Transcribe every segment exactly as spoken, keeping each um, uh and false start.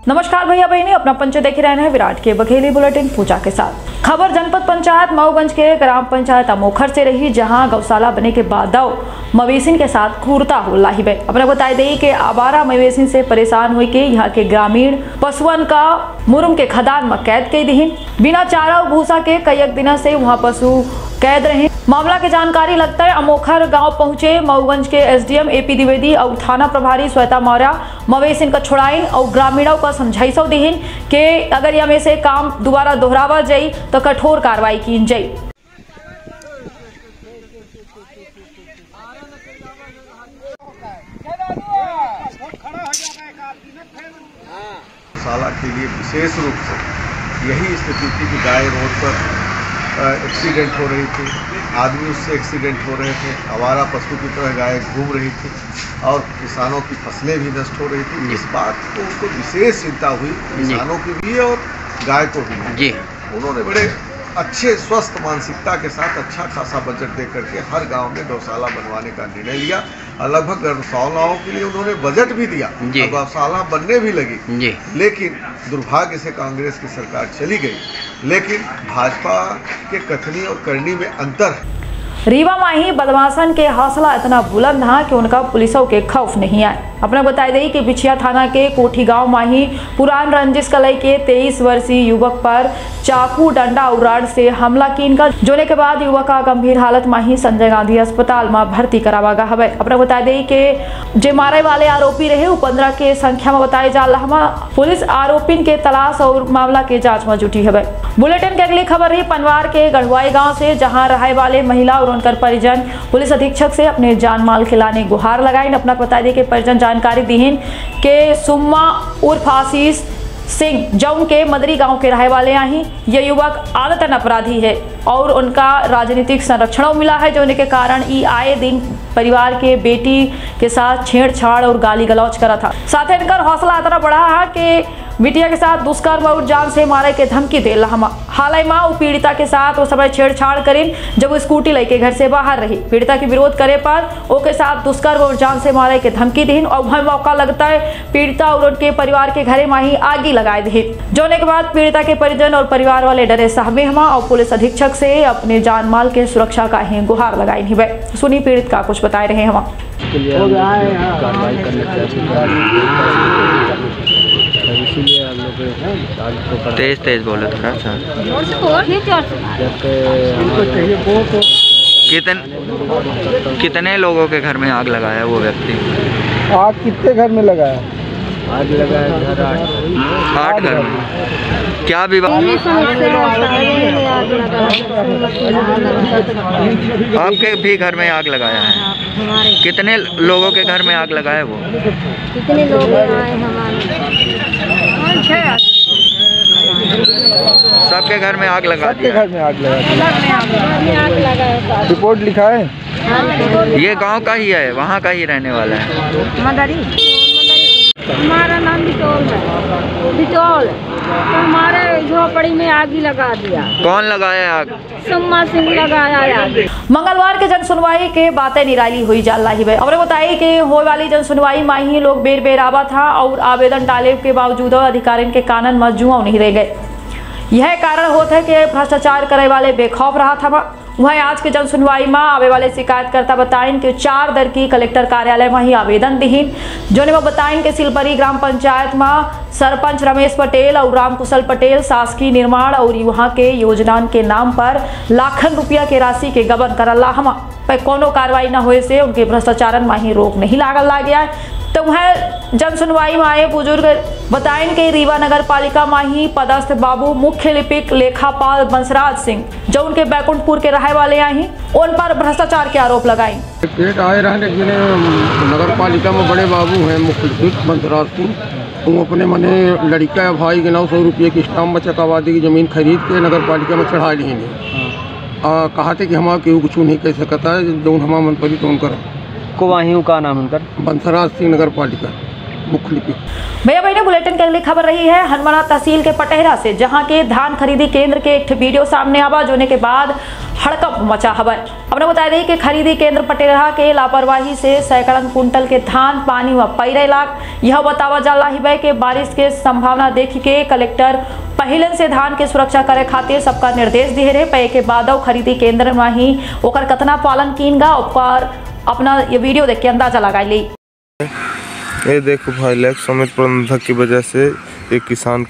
नमस्कार भैया बहनी, अपना पंच देख रहे हैं विराट के बघेली बुलेटिन पूजा के साथ। खबर जनपद पंचायत मऊगंज के ग्राम पंचायत अमोखर से रही, जहां गौशाला बने के बाद मवेशी के साथ क्रूरता हो रही है। अपने बता दें कि आवारा मवेशी से परेशान हुए के यहाँ के ग्रामीण पशुअन का मुरुम के खदान में कैद कर दी। बिना चारा और भूसा के कई दिनों से वहाँ पशु कैद रहे। मामला की जानकारी लगता है अमोखर गांव पहुंचे मऊगंज के एसडीएम एपी द्विवेदी और थाना प्रभारी श्वेता मौर्य मवेशी का छुड़ाइन और ग्रामीणों का समझाइशो दीन कि अगर यह में से काम दोबारा दोहरावा जाये तो कठोर कार्रवाई की जाये। गौशाला के लिए विशेष रूप से यही स्थिति थी कि गाय रोड पर एक्सीडेंट हो रही थी, आदमी उससे एक्सीडेंट हो रहे थे, आवारा पशु की तरह गाय घूम रही थी और किसानों की फसलें भी नष्ट हो रही थी। इस बात को उनको विशेष चिंता हुई, किसानों की भी और गाय को भी जी। उन्होंने बड़े अच्छे स्वस्थ मानसिकता के साथ अच्छा खासा बजट दे करके हर गांव में गौशाला बनवाने का निर्णय लिया और लगभग गौशालाओं के लिए उन्होंने बजट भी दिया, गौशाला बनने भी लगी जी। लेकिन दुर्भाग्य से कांग्रेस की सरकार चली गई, लेकिन भाजपा के कथनी और करनी में अंतर है। रीवा माही बदमाशन के हौसला इतना बुलंद है कि उनका पुलिसों के खौफ नहीं आए। अपने बताई दी कि बिछिया थाना के कोठी गांव माही पुरान रंजिश कलई के तेईस वर्षीय युवक पर चाकू डंडा और रॉड से हमला कीन का जोने के बाद युवक का गंभीर हालत माही संजय गांधी अस्पताल में भर्ती करावा गया है। अपने बताई दी कि जे मारे वाले आरोपी रहे वो पंद्रह के संख्या में बताए जा रहा। पुलिस आरोपी के तलाश और मामला के जाँच में जुटी है। बुलेटिन की अगली खबर रही पनवार के गढ़वाई गाँव से, जहाँ रहे वाले महिला और उनकर परिजन पुलिस अधीक्षक से अपने जान माल खिलाने गुहार लगाई। अपना बता दें कि परिजन जानकारी दीन के सुम्मा उर्फ आशीष सिंह जौन के मदरी गांव के रहने वाले हैं। यह युवक आदतन अपराधी है और उनका राजनीतिक संरक्षण मिला है, जो के कारण ई आए दिन परिवार के बेटी के साथ छेड़छाड़ और गाली गलौज करा था। साथ ही इनका हौसला इतना बढ़ा है कि बिटिया के साथ दुष्कर्म और जान से मारे के धमकी दे रहा। हाल ही में पीड़िता के साथ वो समय छेड़छाड़ करीन जब वो स्कूटी लेके घर से बाहर रही। पीड़िता के विरोध करे पर ओके साथ दुष्कर्म और जान से मारे के धमकी दीन और वह मौका लगता है पीड़िता और उनके परिवार के घरे में ही आगे लगाए दी। जोने के बाद पीड़िता के परिजन और परिवार वाले डरे सहमे हमा और पुलिस अधीक्षक से अपने जान माल के सुरक्षा का ही गुहार लगाई नहीं। सुनी पीड़ित का कुछ बताए रहे हम। तेज तेज बोले थोड़ा सा। कितने कितने लोगों के घर में आग लगाया वो व्यक्ति? आग कितने घर में लगाया? आग लगाया घर आठ आठ घर में। क्या विवाद? आपके भी घर में आग लगाया है? कितने लोगों के घर में आग लगाया वो? कितने लोग आए हमारे? सबके घर में आग लगा दिया। घर में आग लगा। रिपोर्ट लिखा है? ये गांव का ही है, वहाँ का ही रहने वाला है। मदरी हमारा नाम बिटोल है। बिटोल तो हमारे झोपड़ी में आग ही लगा दिया। कौन लगाया आग? सम्मा सिंह लगाया आग। मंगलवार के जन सुनवाई के बातें निराली हुई जा रही है। और बताई कि हो वाली जन सुनवाई में ही लोग बेर बेर आवा था और आवेदन डाले के बावजूद अधिकारियों के कानन में जुआ नहीं रह गए। यह कारण होता है कि भ्रष्टाचार करे वाले बेखौफ रहा था। वहीं आज के जन सुनवाई में आवे वाले शिकायतकर्ता बताएं कि चार दर की कलेक्टर कार्यालय में ही आवेदन दीन, जो ने बताएं कि सिलपरी ग्राम पंचायत में सरपंच रमेश पटेल और रामकुशल पटेल शासकीय निर्माण और वहाँ के योजना के नाम पर लाखन रुपया के राशि के गबन करला हम पर कोनो कार्रवाई न होए से उनके भ्रष्टाचारन में ही रोक नहीं लागल ला गया है। तो वह जन सुनवाई में आए बुजुर्ग बताएं कि रीवा नगर पालिका में ही पदस्थ बाबू मुख्य लिपिक लेखापाल बंसराज सिंह जो उनके बैकुंठपुर के रहने वाले हैं उन पर भ्रष्टाचार के आरोप लगाए। आए रहने नगर पालिका में बड़े बाबू हैं मुख्य लिपिक बंसराज सिंह, वो अपने मने लड़का या भाई के नौ सौ रुपये की स्टाम्प बचत आबादी की जमीन खरीद के नगर पालिका में चढ़ा लिए। कहा थे कि हम केहू कुछ नहीं कह सकता है, जो हमारा मन पड़ी तो उनकर को वहीं का नाम उनकर बंसराज सिंह नगर पालिका। मुख्य लिपि। भैया बहने बुलेटिन की अगली खबर रही है हनुमाना तहसील के पटेहरा से, जहां के धान खरीदी केंद्र के एक वीडियो सामने आवा जोने के बाद हड़कंप मचा हवा। अपने बता दें कि खरीदी केंद्र पटेहरा के लापरवाही से सैकड़न कुंटल के धान पानी में पैरे लाख। यह बतावा जाला ही कि बारिश के संभावना देख के कलेक्टर पहले से धान के सुरक्षा करे खातिर सबका निर्देश दिए रहे। पे के बाद खरीदी केंद्र में ही ओकर कतना पालन कीन गा ऊपर अपना ये वीडियो देख के अंदाजा लगा ली। ये देखो भाई लैक समेत प्रबंधक की वजह से एक किसान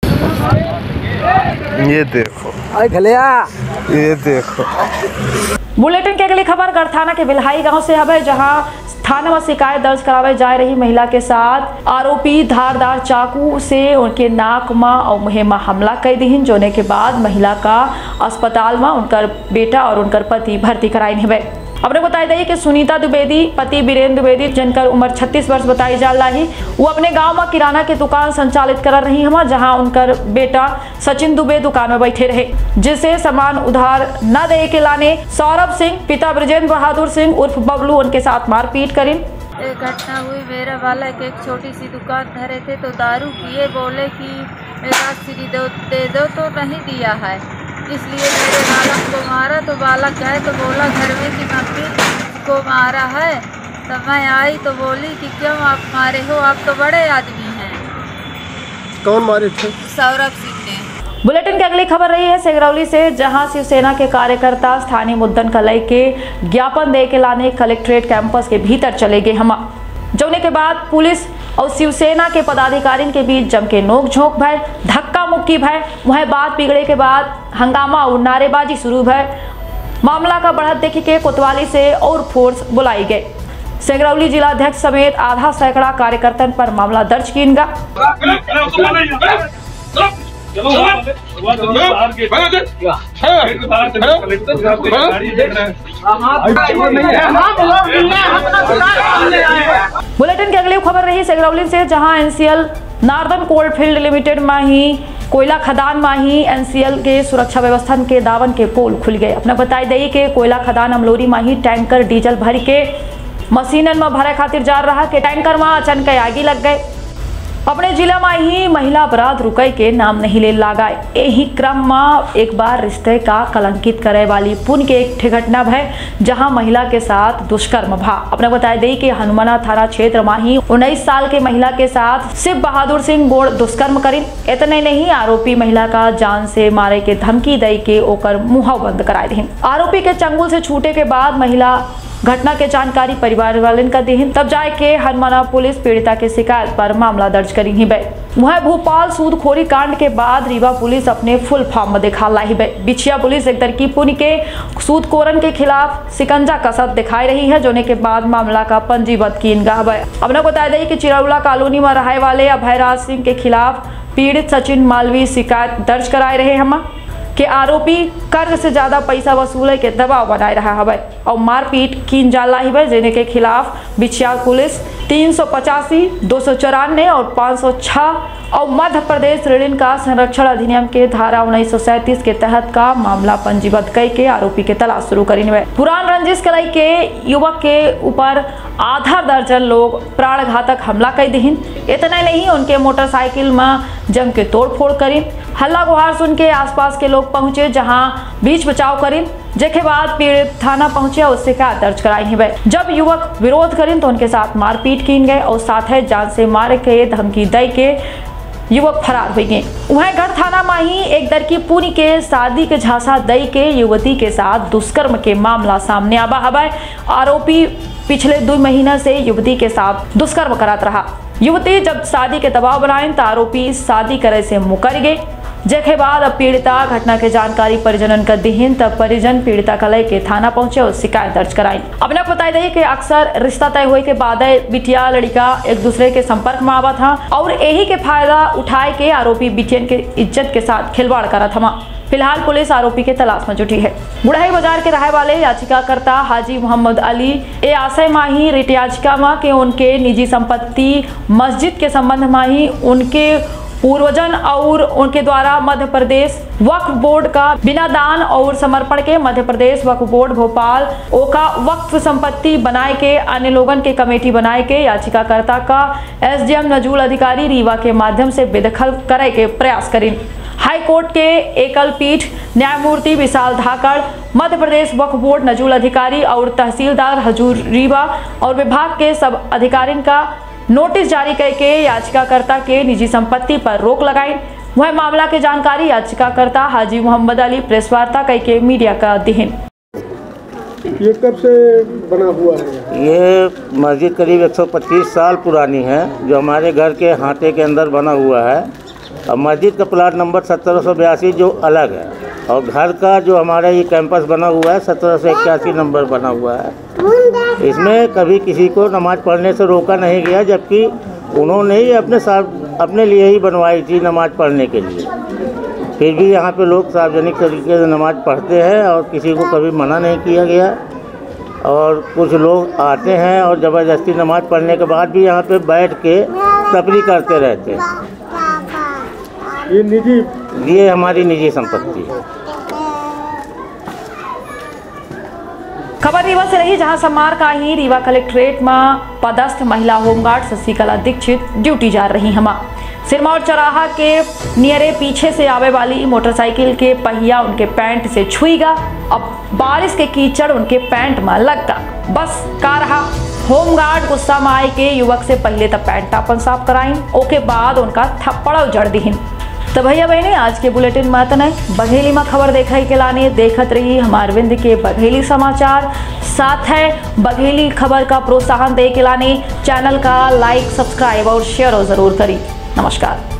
ये देखो ये देखो। बुलेटिन की अगली खबर गढ़ थाना के बिल्हाई गांव से है, जहां थाना में शिकायत दर्ज करावे जा रही महिला के साथ आरोपी धारदार चाकू से उनके नाक में और मुँह में हमला कर दी, जोने के बाद महिला का अस्पताल में उनकर बेटा और उनकर पति भर्ती कराई है। अपने बताई दी कि सुनीता द्विवेदी पति बीरेंद्र द्विवेदी जिनकर उम्र छत्तीस वर्ष बताई जा रही, वो अपने गांव में किराना की दुकान संचालित कर रही है, जहां उनकर बेटा सचिन दुबे दुकान में बैठे रहे, जिसे सामान उधार न दे के लाने सौरभ सिंह पिता ब्रजेंद्र बहादुर सिंह उर्फ बबलू उनके साथ मारपीट करी। एक घटना हुई, मेरा बालक एक छोटी सी दुकान धरे थे तो दारू पिए, बोले कि मेरा श्री दो दे दो तो नहीं दिया है, इसलिए मेरे बालक को मारा। तो बालक गए तो बोला घर में कि मम्मी को मारा है। तो मैं आई तो बोली कि क्यों आप मारे हो, आप तो बड़े आदमी हैं। कौन मारे थे? सौरभ सिंह ने। बुलेटिन की अगली खबर रही है सिगरौली से, जहां शिवसेना के कार्यकर्ता स्थानीय मुद्दन कलई के ज्ञापन दे के लाने कलेक्ट्रेट कैंपस के भीतर चले गए हम, जोने के बाद पुलिस और शिवसेना के पदाधिकारियों के बीच जम के नोक झोंक भय, धक्का मुक्की भय। वह बात बिगड़े के बाद हंगामा और नारेबाजी शुरू भय। मामला का बढ़त देख के कोतवाली से और फोर्स बुलाई गए। सिगरौली जिला अध्यक्ष समेत आधा सैकड़ा कार्यकर्ताओं पर मामला दर्ज किया। बुलेटिन की अगली खबर रही सिगरौली से, जहां एनसीएल नार्दर्न कोलफील्ड लिमिटेड में ही कोयला खदान में ही एनसीएल के सुरक्षा व्यवस्था के दावन के पोल खुल गए। अपने बताई दी कि कोयला खदान अमलोरी में ही टैंकर डीजल भर के मशीनन में भरे खातिर जा रहा के टैंकर में अचानक आगी लग गए। अपने जिला में ही महिला अपराध रुकय के नाम नहीं ले लगाए। यही क्रम में एक बार रिश्ते का कलंकित करे वाली पुण्य के एक घटना भय, जहां महिला के साथ दुष्कर्म भा। अपने बताई दी कि हनुमाना थाना क्षेत्र में ही उन्नीस साल के महिला के साथ शिव बहादुर सिंह गोड़ दुष्कर्म करी। इतने नहीं, आरोपी महिला का जान से मारे के धमकी दे के ओकर मुंह बंद कराए दी। आरोपी के चंगुल से छूटे के बाद महिला घटना के जानकारी परिवार वाले का दी, तब जाए के हनुमाना पुलिस पीड़िता की शिकायत पर मामला दर्ज करी ही बे। वह भोपाल सूदखोरी कांड के बाद रीवा पुलिस अपने फुल फॉर्म में दिखा लाई बे। बिछिया पुलिस एक तरकी पुण्य के सूदखोरन के खिलाफ शिकंजा कसरत दिखाई रही है, जोने के बाद मामला का पंजीबद्ध किन गा है। अब बता दें कि चिरौला कॉलोनी में रहने वाले अभयराज सिंह के खिलाफ पीड़ित सचिन मालवी शिकायत दर्ज कराए रहे हम कि आरोपी कर्ज से ज्यादा पैसा वसूले के दबाव बनाए रहा है और मारपीट कीन जाला है, जिन्हें के खिलाफ बिछिया पुलिस तीन सौ पचासी दो सौ चौरानवे और पाँच सौ छह और मध्य प्रदेश ऋण का संरक्षण अधिनियम के धारा उन्नीस सौ सैंतीस के तहत का मामला पंजीबद्ध कर के आरोपी के तलाश शुरू करी है। पुरान रंजिश कलई के युवक के ऊपर आधा दर्जन लोग प्राण घातक हमला कर दीन। इतना नहीं, उनके मोटरसाइकिल में जम के तोड़ फोड़ करी। हल्ला गुहार सुन के आसपास के लोग पहुंचे, जहां बीच बचाव करी, जेके बाद पीड़ित थाना पहुंचे और शिकायत दर्ज कराई है। जब युवक विरोध करें तो उनके साथ मारपीट की गए और साथ ही जान से मारे के धमकी दे के युवक फरार हो गए। वहीं गढ़ थाना में ही एक दरकी पुनी के शादी के झांसा दई के युवती के साथ दुष्कर्म के मामला सामने आवा हवा। आरोपी पिछले दो महीना से युवती के साथ दुष्कर्म करात रहा। युवती जब शादी के दबाव बनाए तो आरोपी शादी करे से मुकर गए, जेके बाद अब पीड़िता घटना के जानकारी परिजनन का दीहिन, तब परिजन पीड़िता कलई के थाना पहुंचे और शिकायत दर्ज कराई। अपने बताई दी कि अक्सर रिश्ता तय हुए के बाद बिटिया लड़का एक दूसरे के संपर्क में आवा था और यही के फायदा उठाए के आरोपी बिटियन के इज्जत के साथ खिलवाड़ करा था। फिलहाल पुलिस आरोपी के तलाश में जुटी है। बुढ़ाई बाजार के रहने वाले याचिकाकर्ता हाजी मोहम्मद अली ए आशय माही रिट याचिका में के उनके निजी संपत्ति मस्जिद के संबंध में ही उनके पूर्वजन और उनके द्वारा मध्य प्रदेश वक्फ बोर्ड का बिना दान और समर्पण के मध्य प्रदेश वक्फ बोर्ड भोपाल ओका वक्फ संपत्ति बनाए के अन्य लोगन के कमेटी बनाए के याचिकाकर्ता का एसडीएम नजूल अधिकारी रीवा के माध्यम से बेदखल करे के प्रयास करें। हाई कोर्ट के एकल पीठ न्यायमूर्ति विशाल धाकड़, मध्य प्रदेश वक्फ बोर्ड नजूल अधिकारी और तहसीलदार हजूर रीवा और विभाग के सब अधिकारियों का नोटिस जारी करके याचिकाकर्ता के निजी संपत्ति पर रोक लगाई। वह मामला की जानकारी याचिकाकर्ता हाजी मोहम्मद अली प्रेस वार्ता करके मीडिया का देहन। ये कब से बना हुआ है? ये मस्जिद करीब एक सौ पच्चीस साल पुरानी है, जो हमारे घर के हाथे के अंदर बना हुआ है। और मस्जिद का प्लाट नंबर सत्रह सौ बयासी जो अलग है, और घर का जो हमारा ये कैंपस बना हुआ है सत्रह सौ इक्यासी नंबर बना हुआ है। इसमें कभी किसी को नमाज पढ़ने से रोका नहीं गया, जबकि उन्होंने ही अपने साथ अपने लिए ही बनवाई थी नमाज पढ़ने के लिए। फिर भी यहाँ पे लोग सार्वजनिक तरीके से नमाज पढ़ते हैं और किसी को कभी मना नहीं किया गया। और कुछ लोग आते हैं और ज़बरदस्ती नमाज पढ़ने के बाद भी यहाँ पे बैठ के तफरी करते रहते हैं। ये निजी ये हमारी निजी संपत्ति है। खबर रीवा से रही, जहां सोमवार का ही रीवा कलेक्ट्रेट में पदस्थ महिला होमगार्ड शशिकला दीक्षित ड्यूटी जा रही हमा सिरमौर चौराहा के नियरे पीछे से आवे वाली मोटरसाइकिल के पहिया उनके पैंट से छुईगा। अब बारिश के कीचड़ उनके पैंट में लगता। बस का रहा होमगार्ड गुस्सा में आए के युवक से पहले तब पैंट अपन साफ कराइन, ओके बाद उनका थप्पड़ उजड़ दीहिन। तो भैया बहने आज के बुलेटिन में इतना ही। बघेली में खबर देखा के लाने देखत रही हमारे विंद के बघेली समाचार। साथ है बघेली खबर का प्रोत्साहन दे के लाने चैनल का लाइक सब्सक्राइब और शेयर जरूर करी। नमस्कार।